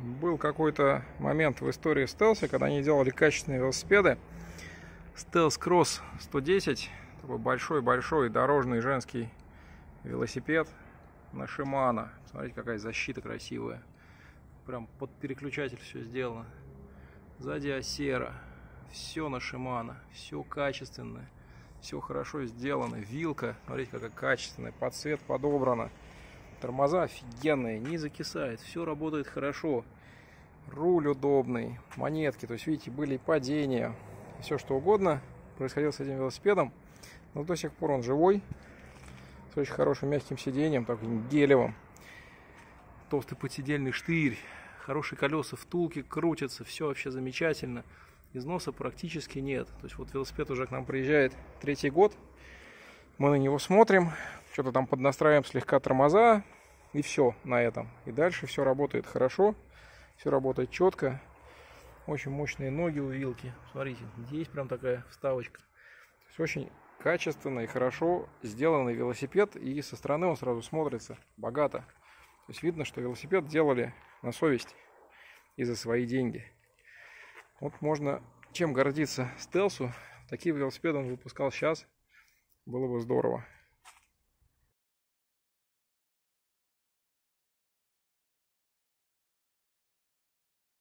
Был какой-то момент в истории Стелса, когда они делали качественные велосипеды. Стелс Кросс 110, такой большой-большой дорожный женский велосипед на Shimano. Смотрите, какая защита красивая. Прям под переключатель все сделано. Сзади Осера. Все на Shimano, все качественное, все хорошо сделано. Вилка, смотрите, какая качественная, под цвет подобрана. Тормоза офигенные, не закисает, все работает хорошо. Руль удобный, монетки, то есть видите, были падения, все что угодно происходило с этим велосипедом, но до сих пор он живой, с очень хорошим мягким сиденьем, таким гелевым. Толстый подседельный штырь, хорошие колеса, втулки крутятся, все вообще замечательно. Износа практически нет. То есть вот велосипед уже к нам приезжает 3-й год. Мы на него смотрим, что-то там поднастраиваем слегка тормоза, и все на этом. И дальше все работает хорошо, все работает четко. Очень мощные ноги у вилки. Смотрите, здесь прям такая вставочка. То есть очень качественно и хорошо сделанный велосипед, и со стороны он сразу смотрится богато. То есть видно, что велосипед делали на совесть и за свои деньги. Вот можно чем гордиться Стелсу. Такие велосипеды он выпускал сейчас. Было бы здорово.